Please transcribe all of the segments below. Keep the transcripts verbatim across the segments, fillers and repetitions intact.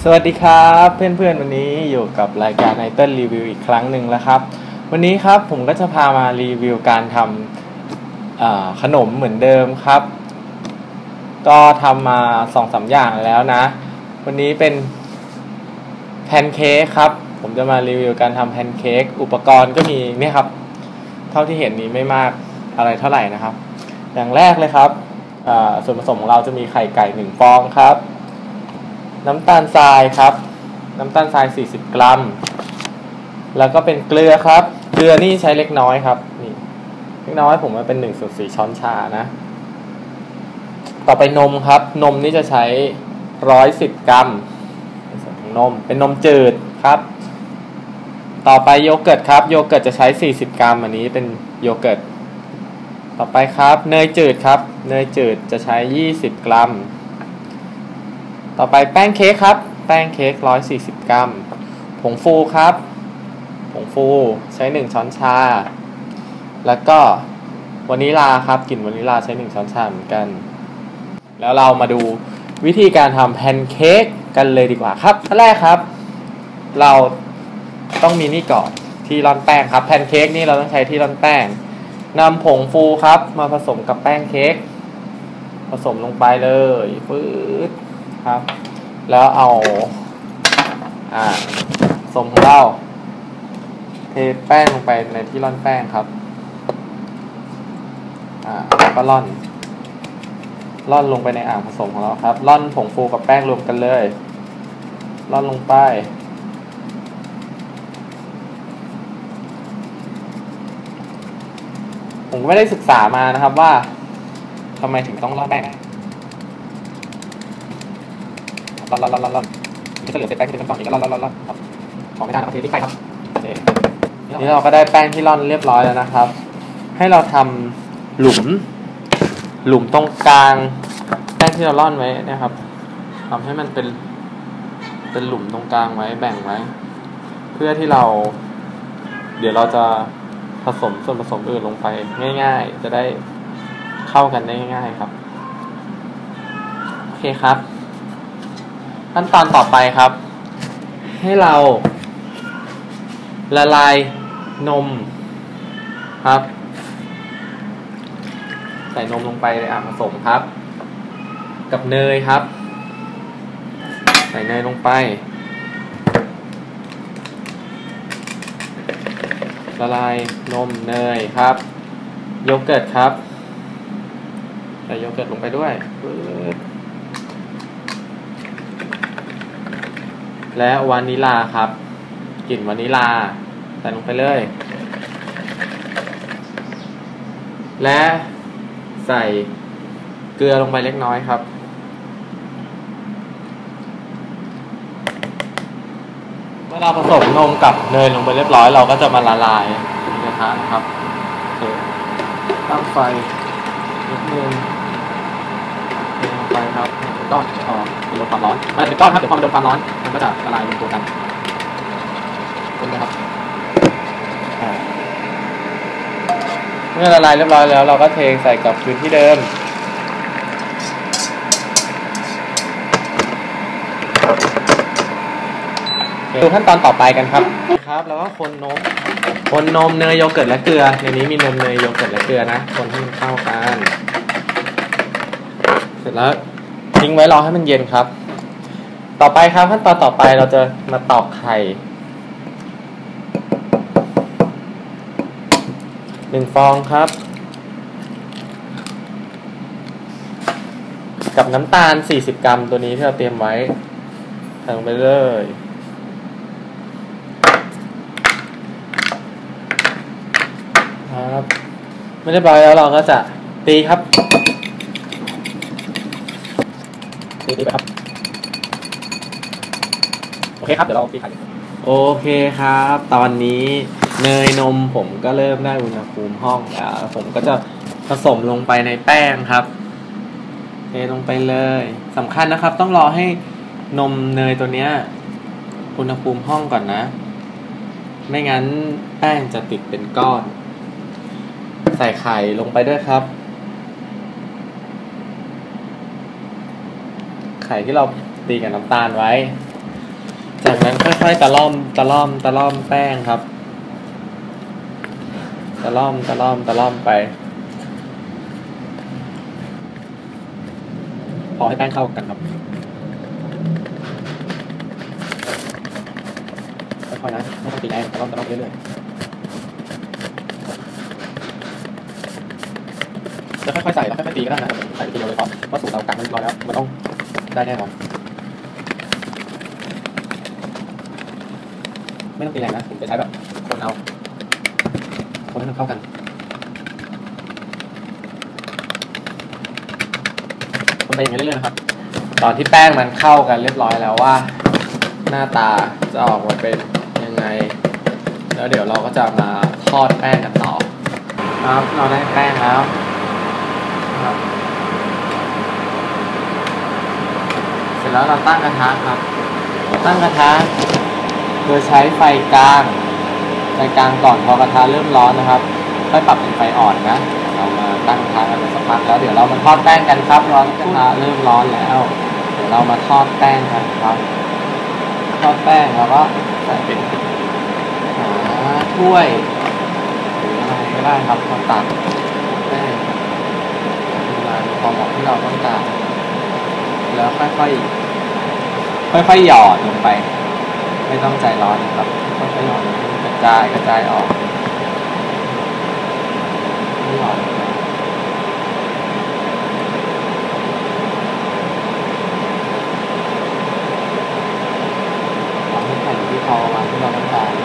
สวัสดีครับเพื่อนๆวันนี้อยู่กับรายการไอเติ้ลรีวิวอีกครั้งหนึ่งแล้วครับวันนี้ครับผมก็จะพามารีวิวการทำขนมเหมือนเดิมครับก็ทำมา สองสาม อย่างแล้วนะวันนี้เป็นแพนเค้กครับผมจะมารีวิวการทำแพนเค้กอุปกรณ์ก็มีเนี่ยครับเท่าที่เห็นนี้ไม่มากอะไรเท่าไหร่นะครับอย่างแรกเลยครับส่วนผสมของเราจะมีไข่ไก่หนึ่งฟองครับน้ำตาลทรายครับน้ำตาลทรายสี่สิบกรัมแล้วก็เป็นเกลือครับเกลือนี่ใช้เล็กน้อยครับนี่เล็กน้อยผมว่าเป็นหนึ่งส่วนสี่ช้อนชานะต่อไปนมครับนมนี่จะใช้ร้อยสิบกรัมในส่วนของนมเป็นนมจืดครับต่อไปโยเกิร์ตครับโยเกิร์ตจะใช้สี่สิบกรัมอันนี้เป็นโยเกิร์ตต่อไปครับเนยจืดครับเนยจืดจะใช้ยี่สิบกรัมต่อไปแป้งเค้กครับแป้งเค้กหนึ่งร้อยสี่สิบกรัมผงฟูครับผงฟูใช้หนึ่งช้อนชาแล้วก็วานิลาครับกลิ่นวานิลาใช้หนึ่งช้อนชาเหมือนกันแล้วเรามาดูวิธีการทำแพนเค้กกันเลยดีกว่าครับขั้นแรกครับเราต้องมีนี่ก่อนที่ร่อนแป้งครับแพนเค้กนี่เราต้องใช้ที่ร่อนแป้งนำผงฟูครับมาผสมกับแป้งเค้กผสมลงไปเลยฟืดครับแล้วเอาอ่าผสมของเราเทแป้งลงไปในที่ร่อนแป้งครับอ่าแล้วก็ร่อนร่อนลงไปในอ่างผสมของเราครับร่อนผงฟูกับแป้งรวมกันเลยร่อนลงไปผมก็ไม่ได้ศึกษามานะครับว่าทำไมถึงต้องร่อนแป้งร่อนร่อนร่อนร่อนนี่จะเหลือเศษแป้งที่เป็นก้อนๆอีกแล้วร่อนร่อนร่อนครับของไม่ได้เอาเททิ้งไปครับนี่เราก็ได้แป้งที่ร่อนเรียบร้อยแล้วนะครับให้เราทำหลุมหลุมตรงกลางแป้งที่เราร่อนไว้นะครับทำให้มันเป็นเป็นหลุมตรงกลางไว้แบ่งไว้เพื่อที่เราเดี๋ยวเราจะผสมส่วนผสมอื่นลงไปง่ายๆจะได้เข้ากันได้ง่ายๆครับโอเคครับขั้นตอนต่อไปครับให้เราละลายนมครับใส่นมลงไปในอ่างผสมครับกับเนยครับใส่เนยลงไปละลายนมเนยครับโยเกิร์ตครับใส่โยเกิร์ตลงไปด้วยและวานิลาครับกลิ่นวานิลาใส่ลงไปเลยและใส่เกลือลงไปเล็กน้อยครับเมื่อเราผสมนมกับเนยลงไปเรียบร้อยเราก็จะมาละลายในกระทะนะครับโอเคตั้งไฟนิดนึงเทลงไปครับก้อนอ๋อเป็นลมความร้อนมันเป็นก้อนครับเดี๋ยวพอมันโดนความร้อนมันก็จะละลายลงตัวกันเป็นไหมครับเมื่อละลายเรียบร้อยแล้วเราก็เทใส่กับพื้นที่เดิมดูขั้นตอนต่อไปกันครับครับแล้วก็คนนมคนนมเนยโยเกิร์ตและเกลือในนี้มีนมเนยโยเกิร์ตและเกลือนะคนให้มันเข้ากันเสร็จแล้วทิ้งไว้รอให้มันเย็นครับต่อไปครับขั้นตอนต่อไปเราจะมาตอกไข่หนึ่งฟองครับกับน้ำตาลสี่สิบกรัมตัวนี้ที่เราเตรียมไว้ใส่ลงไปเลยครับไม่ได้ปล่อยแล้วเราก็จะตีครับตีตีไปครับโอเคครับเดี๋ยวเราตีไข่โอเคครับตอนนี้เนยนมผมก็เริ่มได้อุณหภูมิห้องแล้วผมก็จะผสมลงไปในแป้งครับเทลงไปเลยสำคัญนะครับต้องรอให้นมเนยตัวเนี้ยอุณหภูมิห้องก่อนนะไม่งั้นแป้งจะติดเป็นก้อนใส่ไข่ลงไปด้วยครับไข่ที่เราตีกับน้ำตาลไว้จากนั้นค่อยๆตะล่อมตะล่อมตะล่อมแป้งครับตะล่อมตะล่อมตะล่อมไปพอให้แป้งเข้ากันครับค่อยๆนะไม่ต้องตีแรงตะล่อมตะล่อมเรื่อยๆจะค่อยๆใส่แล้วค่อยๆตีก็ได้นะครับใส่ทีเดียวเลยเพราะว่าสูตรเรากัดมันเรียบร้อยแล้วมันต้องได้แน่นอนไม่ต้องตีแรงนะผมจะใช้แบบคนเอาคนให้มันเข้ากันคนไปอย่างนี้เรื่อยๆนะครับตอนที่แป้งมันเข้ากันเรียบร้อยแล้วว่าหน้าตาจะออกมาเป็นยังไงแล้วเดี๋ยวเราก็จะมาทอดแป้งกันต่อครับเราได้แป้งแล้วครับเสร็จแล้วเราตั้งกระทะครับตั้งกระทะโดยใช้ไฟกลางไฟกลางก่อนพอกระทะเริ่มร้อนนะครับค่อยปรับเป็นไฟอ่อนนะเรามาตั้งกระทะกันไปสักพักแล้วเดี๋ยวเรามาทอดแป้งกันครับร้อนกระทะเริ่มร้อนแล้วเดี๋ยวเรามาทอดแป้งกันครับทอดแป้งแล้วก็ใส่เป็นหาถ้วยหรืออะไรก็ได้ครับมาตักแป้งเวลาพอเหมาะที่เราต้องการแล้วค่อยๆค่อยๆหยอดลงไปไม่ต้องใจร้อนนะครับค่อยๆหยอดกระจายกระจายออกหยอดทำให้แผ่นที่พอมาที่เราต้องการ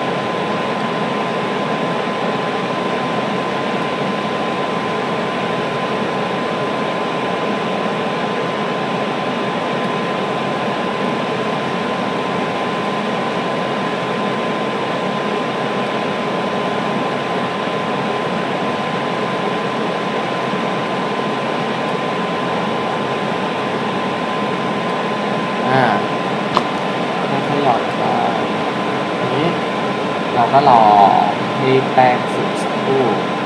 หยอดไปนี้เราก็รอให้แป้งสุกสักครู่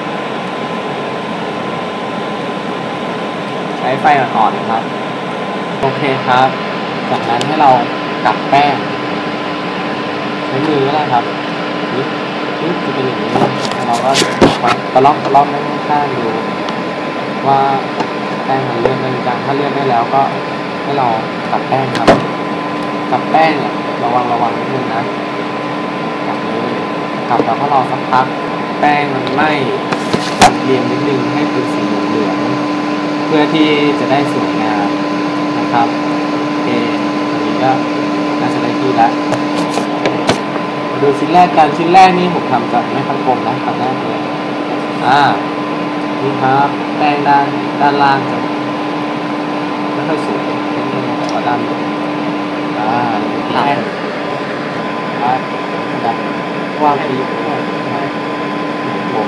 ใช้ไฟอ่อนๆนะครับโอเคครับจากนั้นให้เรากลับแป้งใช้มือก็ได้ครับนี่นี่จะเป็นอย่างนี้เราก็ตะล่อมตะล่อมข้างๆดูว่าแป้งมันเลื่อนได้หรือยังถ้าเลื่อนได้แล้วก็ให้เรากลับแป้งครับกลับแป้งเนี่ยระวังระวังนิดนึงนะกลับเลยกลับแล้วก็รอสักพักแป้งมันไหม้จัดเรียงนิดนึงให้เป็นสีเหลืองเพื่อที่จะได้สวยงามนะครับโอเคอันนี้ก็น่าจะได้ที่แล้วมาดูชิ้นแรกกันชิ้นแรกนี่ผมทำจากไม้คันกลมนะทำแรกเลยอ่านี่ครับแป้งด้านด้านล่างจะไม่ค่อยสวยนิดนึงแต่ว่าด้านบนอ่าแป้งครับแบบวางดีด้วยผม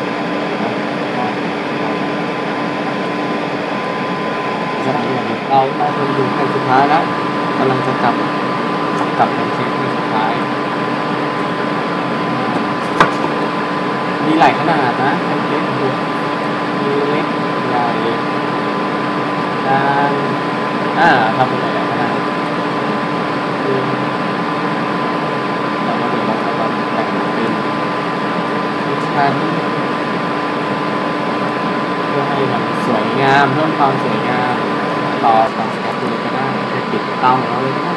เราเราคนดูแผ่นสุดท้ายแล้วกำลังจะกลับกลับแผ่นเค้กในสุดท้ายมีหลายขนาดนะแผ่นเค้กดูมีเล็กใหญ่กลางอ่าทำเป็นหลายขนาดแล้วก็เดี๋ยวเราจะมาแต่งเป็นชั้นเพื่อให้มันสวยงามเพิ่มความสวยงามต่อต่อสกัดเลยก็ได้จะปิดเตาของเราเลยก็ได้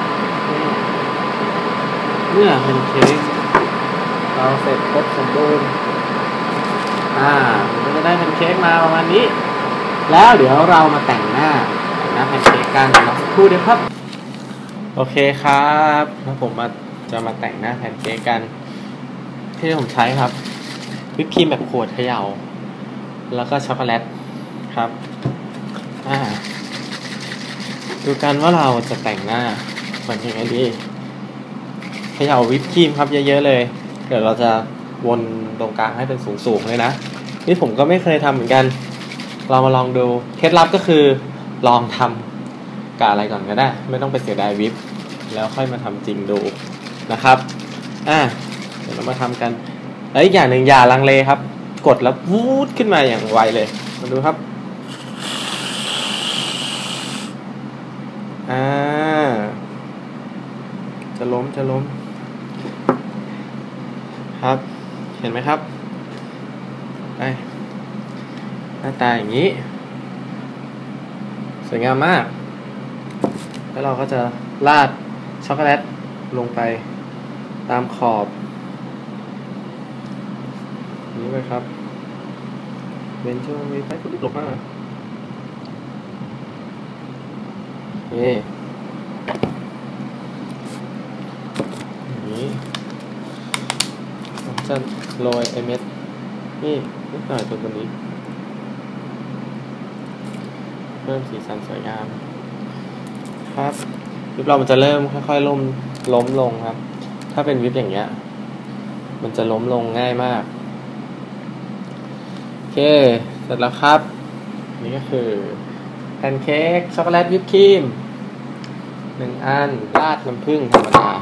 เมื่อเป็นเค้กเราเสร็จครบสมบูรณ์อ่ามันก็จะได้เป็นเค้กมาประมาณนี้แล้วเดี๋ยวเรามาแต่งหน้าหน้าแผ่นเค้กกันรอสักครู่เดียวครับโอเคครับแล้วผมมาจะมาแต่งหน้าแผ่นเค้กกันที่ผมใช้ครับวิปครีมแบบขวดเขย่าแล้วก็ช็อกโกแลตครับอ่าดูกันว่าเราจะแต่งหน้ามันยังไงดีเขย่าวิปครีมครับเยอะๆเลยเดี๋ยวเราจะวนตรงกลางให้เป็นสูงๆเลยนะนี่ผมก็ไม่เคยทำเหมือนกันเรามาลองดูเคล็ดลับก็คือลองทำกับอะไรก่อนก็ได้ไม่ต้องไปเสียดายวิปแล้วค่อยมาทำจริงดูนะครับอ่าเดี๋ยวเรามาทำกันแล้วอีกอย่างหนึ่งอย่าลังเลครับกดแล้ววูดขึ้นมาอย่างไวเลยมาดูครับอ่าจะล้มจะล้มครับเห็นไหมครับไปหน้าตาอย่างนี้สวยงามมากแล้วเราก็จะราดช็อกโกแลตลงไปตามขอบนี้เลยครับเบนช่วงนี้ไปคุณหลบมานี่นี้ผมจะโรยไอเม็ดนี่นิดหน่อยตรงบนนี้เพิ่มสีสันสวยงามครับวิปเรามันจะเริ่มค่อยๆล้มล้มลงครับถ้าเป็นวิปอย่างเงี้ยมันจะล้มลงง่ายมากโอเคเสร็จแล้วครับนี่ก็คือแพนเค้กช็อกโกแลตวิปครีมหนึ่งอันราดน้ำผึ้งธรรมดา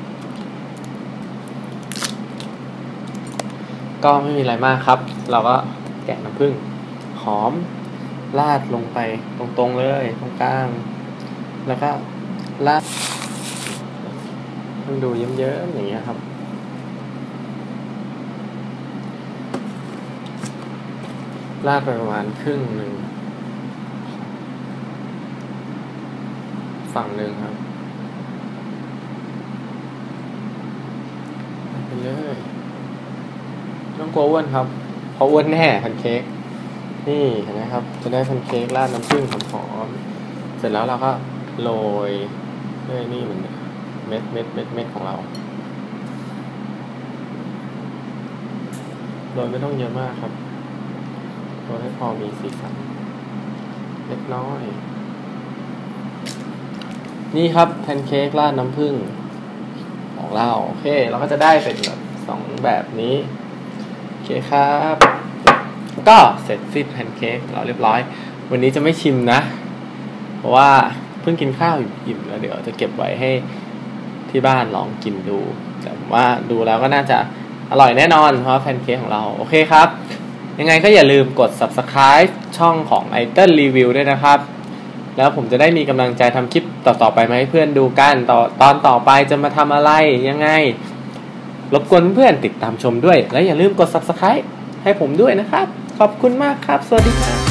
ก็ไม่มีอะไรมากครับเราก็แกะน้ำผึ้งหอมราดลงไปตรงๆเลยตรงกลางแล้วก็ราดมันดูเยิ้มๆอย่างเงี้ยครับราดไปประมาณครึ่งหนึ่งฝั่งหนึ่งครับไปเลยต้องกลัวอ้วนครับเพราะอ้วนแน่แพนเค้กนี่เห็นไหมครับจะได้แพนเค้กราดน้ำผึ้งหอมๆเสร็จแล้วเราก็โรยด้วยนี่เหมือนเม็ดเม็ดเม็ดเม็ดของเราโรยไม่ต้องเยอะมากครับโรยให้พอมีสีสันเล็กน้อยนี่ครับแพนเค้กราดน้ำผึ้งของเราโอเคเราก็จะได้เป็นแบบสองแบบนี้โอเคครับก็เสร็จสิ้นแพนเค้กเราเรียบร้อยวันนี้จะไม่ชิมนะเพราะว่าเพิ่งกินข้าวอิ่มแล้วเดี๋ยวจะเก็บไว้ให้ที่บ้านลองกินดูแต่ว่าดูแล้วก็น่าจะอร่อยแน่นอนเพราะแพนเค้กของเราโอเคครับยังไงก็อย่าลืมกด ซับสไครบ์ ช่องของ ไอเติ้ล รีวิว ด้วยนะครับแล้วผมจะได้มีกำลังใจทำคลิปต่อๆไปมาให้เพื่อนดูกันต่อตอนต่อไปจะมาทำอะไรยังไงรบกวนเพื่อนติดตามชมด้วยและอย่าลืมกด ซับสไครบ์ ให้ผมด้วยนะครับขอบคุณมากครับสวัสดีครับ